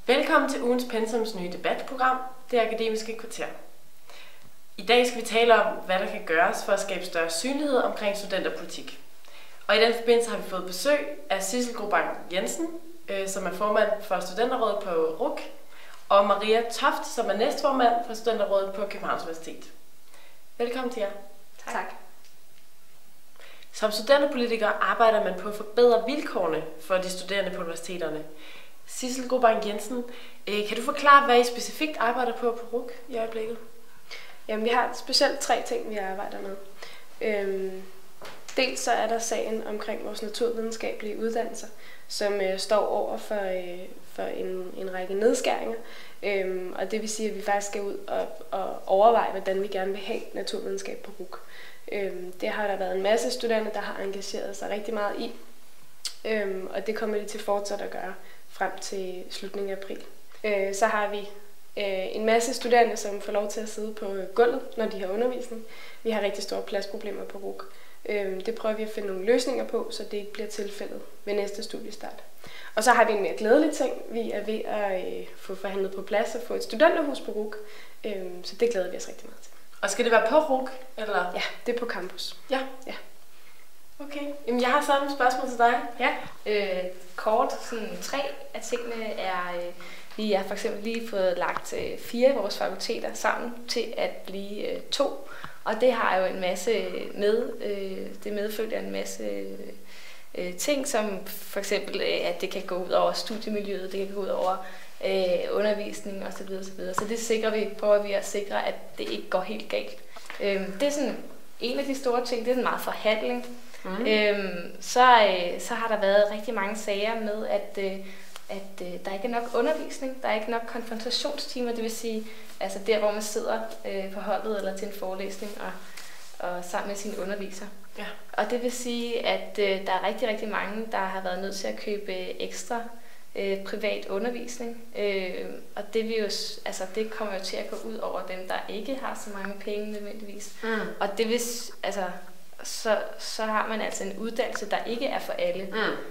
Velkommen til ugens Pensums nye debatprogram, Det Akademiske Kvarter. I dag skal vi tale om, hvad der kan gøres for at skabe større synlighed omkring studenterpolitik. Og i den forbindelse har vi fået besøg af Sissel Grobang Jensen, som er formand for Studenterrådet på RUC, og Maria Toft, som er næstformand for Studenterrådet på Københavns Universitet. Velkommen til jer. Tak. Som studenterpolitiker arbejder man på at forbedre vilkårene for de studerende på universiteterne. Sissel Grobang Jensen, kan du forklare, hvad I specifikt arbejder på RUC i øjeblikket? Jamen, vi har specielt 3 ting, vi arbejder med. Dels så er der sagen omkring vores naturvidenskabelige uddannelser, som står over for en række nedskæringer. Og det vil sige, at vi faktisk skal ud og overveje, hvordan vi gerne vil have naturvidenskab på RUC. Det har der været en masse studerende, der har engageret sig rigtig meget i. Og det kommer de til fortsat at gøre frem til slutningen af april. Så har vi en masse studerende, som får lov til at sidde på gulvet, når de har undervisning. Vi har rigtig store pladsproblemer på RUC. Det prøver vi at finde nogle løsninger på, så det ikke bliver tilfældet ved næste studiestart. Og så har vi en mere glædelig ting. Vi er ved at få forhandlet på plads og få et studenterhus på RUC. Så det glæder vi os rigtig meget til. Og skal det være på RUC? Eller? Ja, det er på campus. Ja. Okay. Jamen, jeg har samme spørgsmål til dig. Ja, kort, sådan 3 af tingene er, vi har for eksempel lige fået lagt 4 af vores fakulteter sammen til at blive 2. Og det har jo en masse det medfølger en masse ting, som for eksempel, at det kan gå ud over studiemiljøet, det kan gå ud over undervisning osv. Så det prøver vi at sikre, at det ikke går helt galt. Det er sådan en af de store ting, det er sådan meget forhandling. Så har der været rigtig mange sager med, at der ikke er nok undervisning, der er ikke nok konfrontationstimer, det vil sige, altså der, hvor man sidder på holdet eller til en forelæsning og sammen med sine underviser. Ja. Og det vil sige, at der er rigtig, rigtig mange, der har været nødt til at købe ekstra privat undervisning. Og det kommer jo til at gå ud over dem, der ikke har så mange penge nødvendigvis. Og det vil, altså, så har man altså en uddannelse, der ikke er for alle.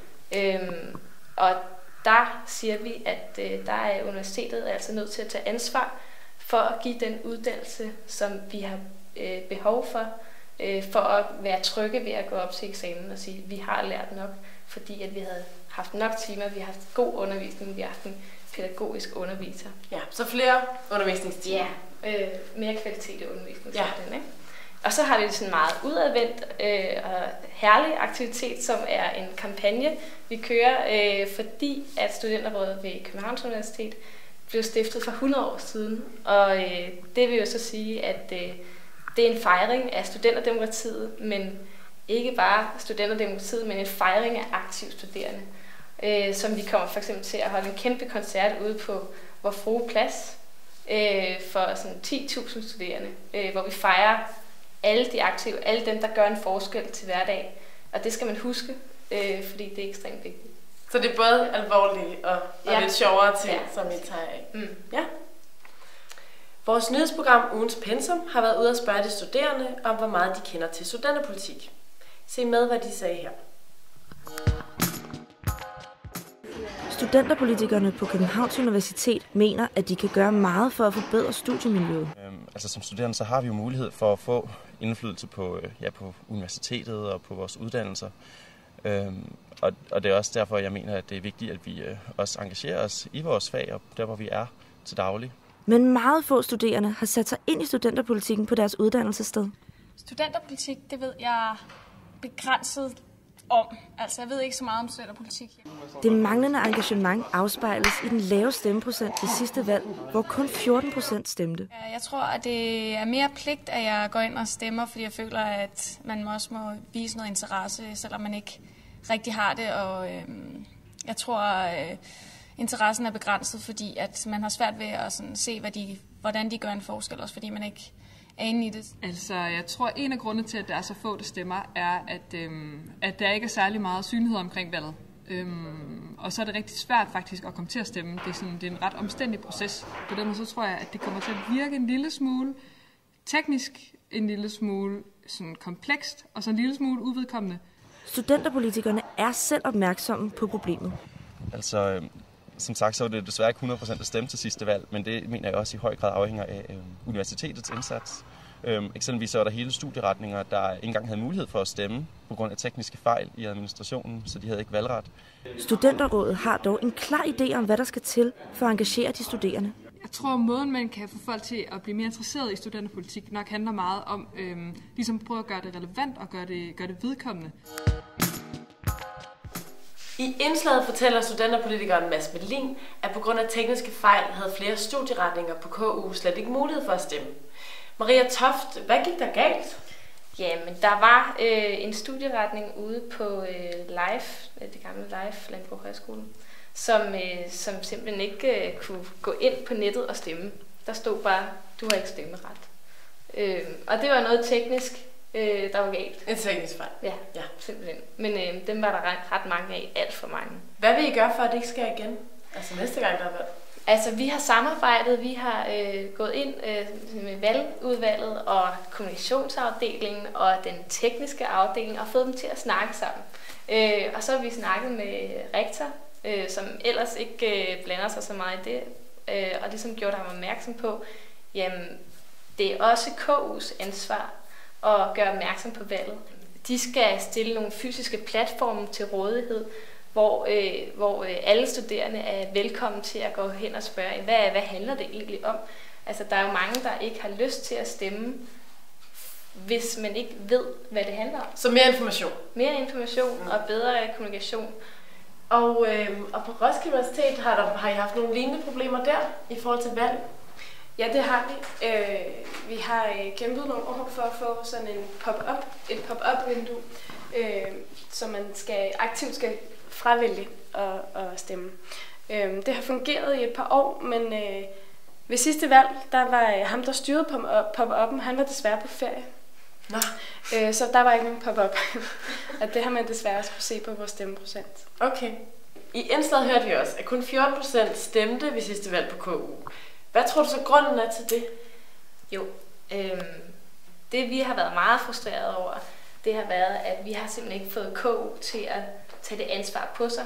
Og der siger vi, at der er universitetet altså nødt til at tage ansvar for at give den uddannelse, som vi har behov for at være trygge ved at gå op til eksamen og sige, at vi har lært nok, fordi at vi havde haft nok timer, vi har haft god undervisning, vi har haft en pædagogisk underviser. Ja, så flere undervisningstimer. Ja, mere kvalitet i undervisningen. Ja. Ikke? Og så har vi sådan en meget udadvendt og herlig aktivitet, som er en kampagne, vi kører, fordi at Studenterrådet ved Københavns Universitet blev stiftet for 100 år siden. Og det vil jo så sige, at det er en fejring af studenterdemokratiet, men ikke bare studenterdemokratiet, men en fejring af aktive studerende. Som vi kommer for eksempel til at holde en kæmpe koncert ude på Vor Frue Plads for sådan 10.000 studerende, hvor vi fejrer alle de aktive, alle dem, der gør en forskel til hverdag. Og det skal man huske, fordi det er ekstremt vigtigt. Så det er både alvorlige og lidt sjovere ting, som I tager af. Ja. Vores nyhedsprogram Ugens Pensum har været ude at spørge de studerende om, hvor meget de kender til studenterpolitik. Se med, hvad de sagde her. Studenterpolitikerne på Københavns Universitet mener, at de kan gøre meget for at forbedre studiemiljøet. Altså som studerende, så har vi jo mulighed for at få indflydelse på universitetet og på vores uddannelser. Og det er også derfor, jeg mener, at det er vigtigt, at vi også engagerer os i vores fag og der, hvor vi er til daglig. Men meget få studerende har sat sig ind i studenterpolitikken på deres uddannelsessted. Studenterpolitik, det ved jeg begrænset om. Altså, jeg ved ikke så meget om studenterpolitik. Det manglende engagement afspejles i den lave stemmeprocent ved sidste valg, hvor kun 14% stemte. Jeg tror, at det er mere pligt, at jeg går ind og stemmer, fordi jeg føler, at man også må vise noget interesse, selvom man ikke rigtig har det. Og jeg tror, at interessen er begrænset, fordi at man har svært ved at sådan se, hvordan de gør en forskel, også fordi man ikke er inde i det. Altså, jeg tror, en af grundene til, at der er så få, der stemmer, er, at der ikke er særlig meget synlighed omkring valget. Og så er det rigtig svært faktisk at komme til at stemme. Det er en ret omstændig proces. På den måde så tror jeg, at det kommer til at virke en lille smule teknisk, en lille smule sådan komplekst og så en lille smule uvedkommende. Studenterpolitikerne er selv opmærksomme på problemet. Altså, som sagt, så var det desværre ikke 100% at stemme til sidste valg, men det mener jeg også i høj grad afhænger af universitetets indsats. Eksempelvis så var der hele studieretninger, der ikke engang havde mulighed for at stemme på grund af tekniske fejl i administrationen, så de havde ikke valgret. Studenterrådet har dog en klar idé om, hvad der skal til for at engagere de studerende. Jeg tror, måden man kan få folk til at blive mere interesseret i studenterpolitik nok handler meget om ligesom prøve at gøre det relevant og gøre det vedkommende. I indslaget fortæller studenterpolitikeren Mads Melin, at på grund af tekniske fejl havde flere studieretninger på KU slet ikke mulighed for at stemme. Maria Toft, hvad gik der galt? Jamen, der var en studieretning ude på det gamle Live Landbrug Højskole, som simpelthen ikke kunne gå ind på nettet og stemme. Der stod bare, du har ikke stemmeret. Og det var noget teknisk, der var galt. En teknisk fejl? Ja, simpelthen. Men dem var der ret mange af, alt for mange. Hvad vil I gøre for, at det ikke sker igen? Altså næste gang, der er valg? Altså, vi har samarbejdet, vi har gået ind med valgudvalget og kommunikationsafdelingen og den tekniske afdeling og fået dem til at snakke sammen. Og så har vi snakket med rektor, som ellers ikke blander sig så meget i det, og ligesom gjort ham opmærksom på, jamen, det er også KU's ansvar at gøre opmærksom på valget. De skal stille nogle fysiske platforme til rådighed, hvor alle studerende er velkommen til at gå hen og spørge, hvad handler det egentlig om? Altså, der er jo mange, der ikke har lyst til at stemme, hvis man ikke ved, hvad det handler om. Så mere information? Mere information og bedre kommunikation. Og på Roskilde Universitet har I haft nogle lignende problemer der i forhold til valg? Ja, det har vi. Vi har kæmpet nogle år for at få sådan et pop-up vindue, så man aktivt skal fravælge og stemme. Det har fungeret i et par år, men ved sidste valg, der var ham, der styrede pop-up'en, han var desværre på ferie. Nå. Så der var ikke nogen pop-up. Og det har man desværre også kunne se på vores stemmeprocent. Okay. I indslaget hørte vi også, at kun 14% stemte ved sidste valg på KU. Hvad tror du så grunden er til det? Jo, det vi har været meget frustreret over, det har været, at vi har simpelthen ikke fået KU til at tage det ansvar på sig.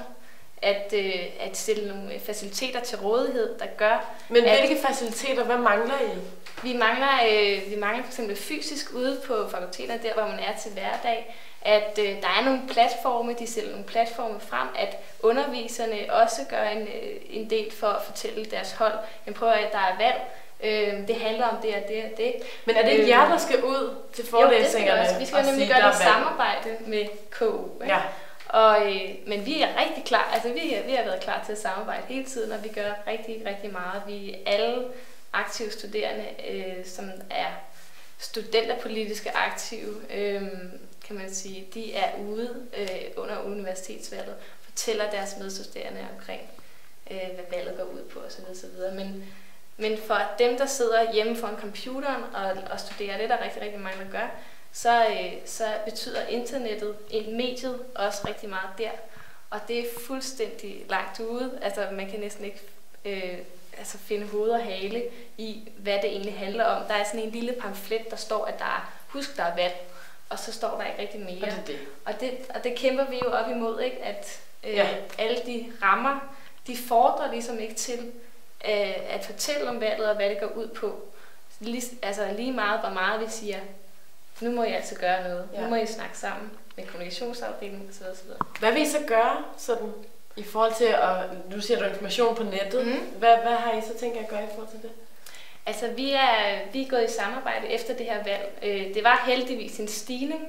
At stille nogle faciliteter til rådighed, der gør... Men hvilke faciliteter? Hvad mangler I? Vi mangler for eksempel fysisk ude på fakulteterne, der hvor man er til hverdag, at der er nogle platforme, de stiller nogle platforme frem, at underviserne også gør en del for at fortælle deres hold, men prøv at der er valg, det handler om det og det og det. Men er det ikke jer, der skal ud til forelæsningerne? Jo, det skal vi skal nemlig gøre det i samarbejde med KU. Ja. Men vi er rigtig klar, altså vi har været klar til at samarbejde hele tiden, og vi gør rigtig, rigtig meget. Vi er alle aktive studerende, som er studenterpolitiske aktive, kan man sige, de er ude under universitetsvalget, fortæller deres medstuderende omkring, hvad valget går ud på osv. Men for dem, der sidder hjemme foran computeren og studerer, det er der rigtig, rigtig mange, der gør, så betyder internettet, mediet, også rigtig meget der. Og det er fuldstændig langt ude. Altså, man kan næsten ikke finde hoved og hale i, hvad det egentlig handler om. Der er sådan en lille pamflet, der står, at der er valg, og så står der ikke rigtig mere. Og det kæmper vi jo op imod, ikke? At alle de rammer, de fordrer ligesom ikke til at fortælle om valget og hvad det går ud på. Lige meget, hvor meget vi siger, nu må I altså gøre noget. Nu må I snakke sammen med kommunikationsafdelingen osv. Hvad vil I så gøre sådan, i forhold til, nu siger du information på nettet, hvad har I så tænkt at gøre i forhold til det? Altså, vi er gået i samarbejde efter det her valg. Det var heldigvis en stigning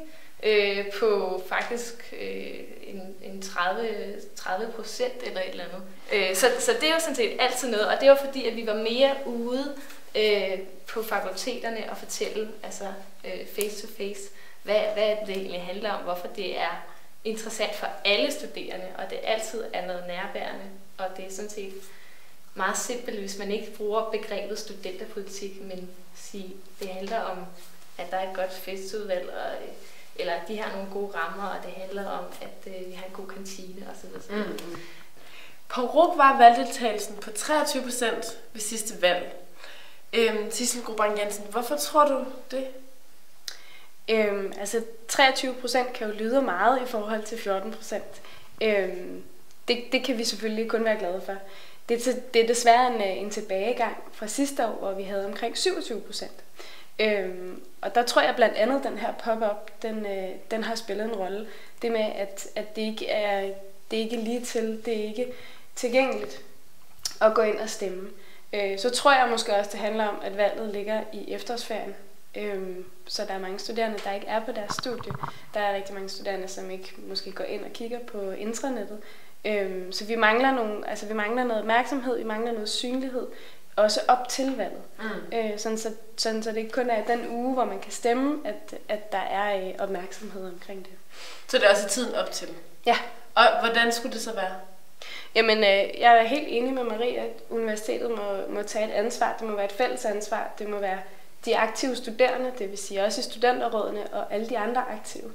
på faktisk en 30% eller et eller andet. Så det er jo sådan set altid noget, og det var fordi, at vi var mere ude på fakulteterne og fortælle, altså face to face, hvad det egentlig handler om, hvorfor det er interessant for alle studerende, og det altid er noget nærværende, og det er sådan set meget simpelt, hvis man ikke bruger begrebet studenterpolitik, men sige, det handler om, at der er et godt festudvalg, eller at de har nogle gode rammer, og det handler om, at vi har en god kantine osv. På RUC var valgdeltagelsen på 23% ved sidste valg. Sissel Grubang Jensen, hvorfor tror du det? 23% kan jo lyde meget i forhold til 14%. det kan vi selvfølgelig kun være glade for. Det er desværre en tilbagegang fra sidste år, hvor vi havde omkring 27%. Og der tror jeg blandt andet, den her pop-up, den har spillet en rolle. Det med, at det ikke er lige til, det er ikke tilgængeligt at gå ind og stemme. Så tror jeg måske også, det handler om, at valget ligger i efterårsferien. Så der er mange studerende, der ikke er på deres studie. Der er rigtig mange studerende, som ikke måske går ind og kigger på intranettet. Så vi mangler noget opmærksomhed, vi mangler noget synlighed, også op til valget. Sådan så det ikke kun er den uge, hvor man kan stemme, at der er opmærksomhed omkring det. Så det er også tiden op til? Ja. Og hvordan skulle det så være? Jamen, jeg er helt enig med Marie, at universitetet må tage et ansvar. Det må være et fælles ansvar. Det må være de aktive studerende, det vil sige også i studenterrådene og alle de andre aktive,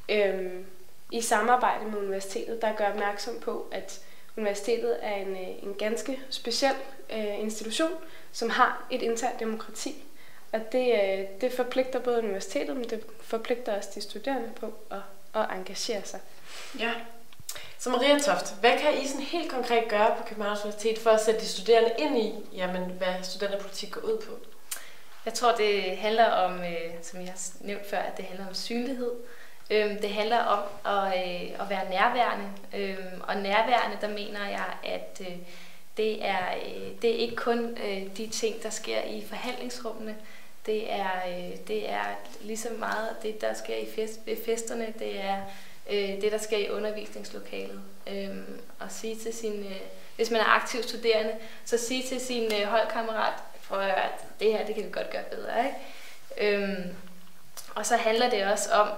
i samarbejde med universitetet, der gør opmærksom på, at universitetet er en ganske speciel institution, som har et internt demokrati. Og det forpligter både universitetet, men det forpligter også de studerende på at engagere sig. Ja. Så Maria Toft, hvad kan I sådan helt konkret gøre på Københavns Universitet for at sætte de studerende ind i, hvad studenterpolitik går ud på? Jeg tror, det handler om, som jeg har nævnt før, at det handler om synlighed. Det handler om at være nærværende. Og nærværende, der mener jeg, at det er ikke kun de ting, der sker i forhandlingsrummene. Det er lige så meget det, der sker ved festerne. Det er det, der sker i undervisningslokalet. Og sige til hvis man er aktiv studerende, så sige til sin holdkammerat, prøv at høre, at det her, det kan vi godt gøre bedre, ikke? Og så handler det også om,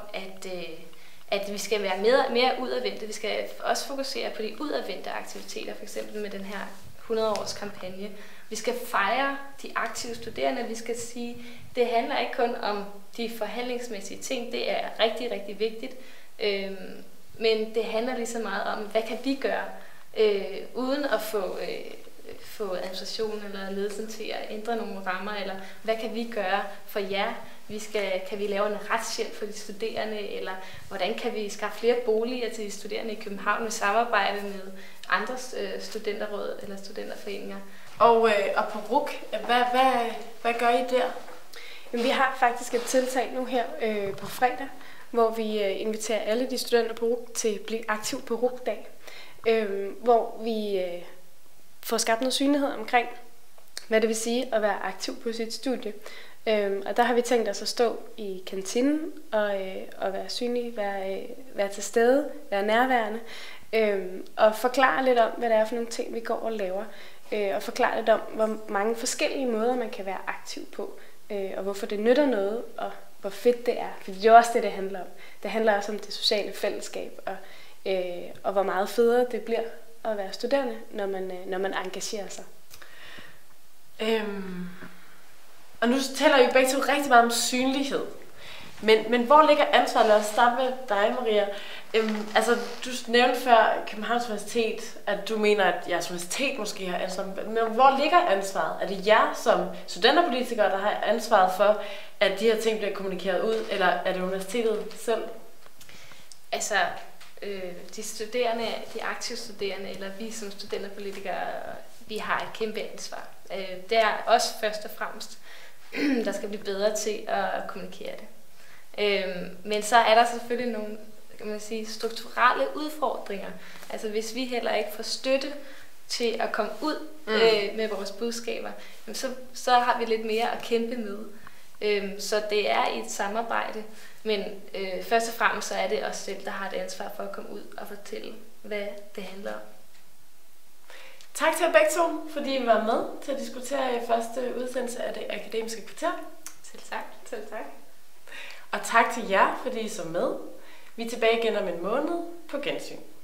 at vi skal være mere udadvendte. Vi skal også fokusere på de udadvendte aktiviteter, f.eks. med den her 100-års kampagne. Vi skal fejre de aktive studerende. Vi skal sige, det handler ikke kun om de forhandlingsmæssige ting. Det er rigtig, rigtig vigtigt. Men det handler lige så meget om, hvad kan vi gøre, uden at få administration eller ledelsen til at ændre nogle rammer, eller hvad kan vi gøre for jer? Kan vi lave en retshjælp for de studerende, eller hvordan kan vi skaffe flere boliger til de studerende i København med samarbejde med andre studenterråd eller studenterforeninger? Og på RUC, hvad gør I der? Jamen, vi har faktisk et tiltag nu her på fredag, hvor vi inviterer alle de studenter på RUC til at blive aktiv på RUC-dag, hvor vi får skabt noget synlighed omkring, hvad det vil sige at være aktiv på sit studie. Og der har vi tænkt os at stå i kantinen og være synlige, være til stede, være nærværende, og forklare lidt om, hvad det er for nogle ting, vi går og laver, og forklare lidt om, hvor mange forskellige måder, man kan være aktiv på, og hvorfor det nytter noget, og hvor fedt det er. For det er også det handler om. Det handler også om det sociale fællesskab, og hvor meget federe det bliver at være studerende, når man engagerer sig. Og nu taler I begge to rigtig meget om synlighed. Men hvor ligger ansvaret? Lad os starte med dig, Maria. Du nævnte før Københavns Universitet, at du mener, at jeres universitet måske har ansvar. Men hvor ligger ansvaret? Er det jer som studenterpolitikere, der har ansvaret for, at de her ting bliver kommunikeret ud, eller er det universitetet selv? De studerende, de aktive studerende, eller vi som studenterpolitikere, vi har et kæmpe ansvar. Det er også først og fremmest, der skal blive bedre til at kommunikere det. Men så er der selvfølgelig nogle, kan man sige, strukturelle udfordringer. Altså hvis vi heller ikke får støtte til at komme ud med vores budskaber, så har vi lidt mere at kæmpe med. Så det er i et samarbejde, men først og fremmest så er det os selv, der har et ansvar for at komme ud og fortælle, hvad det handler om. Tak til jer begge to, fordi I var med til at diskutere i første udsendelse af det akademiske kvarter. Selv tak. Selv tak. Og tak til jer, fordi I så med. Vi er tilbage igen om en måned. På gensyn.